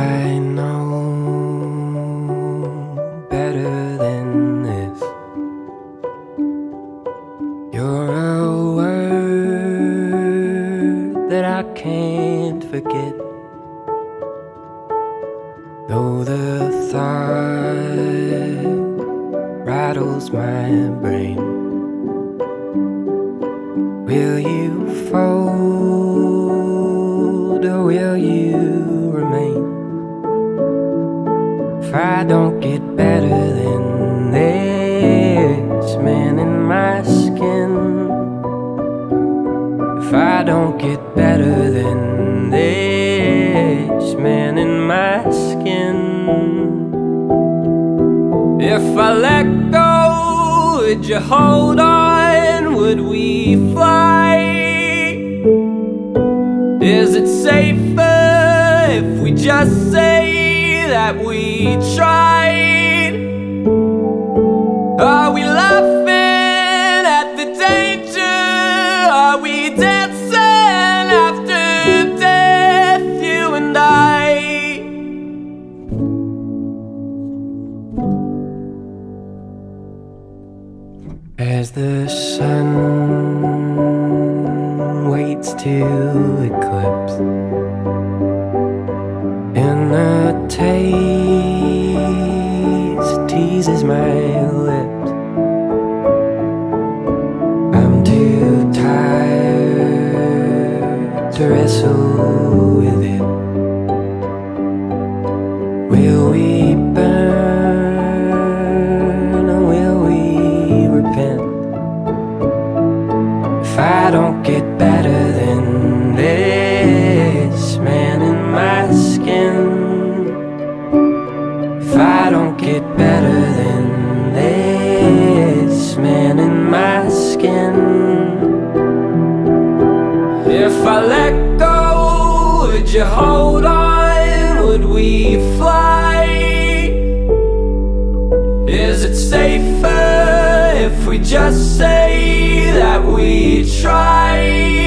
I know better than this. You're a word that I can't forget, though the thought rattles my brain. Will you fold or will you remain? If I don't get better than this man in my skin, if I don't get better than this man in my skin, if I let go, would you hold on? Would we fly? Is it safer if we just say that we tried? Are we laughing at the danger? Are we dancing after death, you and I? As the sun waits to eclipse, and the taste teases my lips, I'm too tired to wrestle with it. Will we burn or will we repent? If I don't get better than this man in my skin, if I don't get better than this man in my skin, if I let go, would you hold on? Would we fly? Is it safer if we just say that we tried?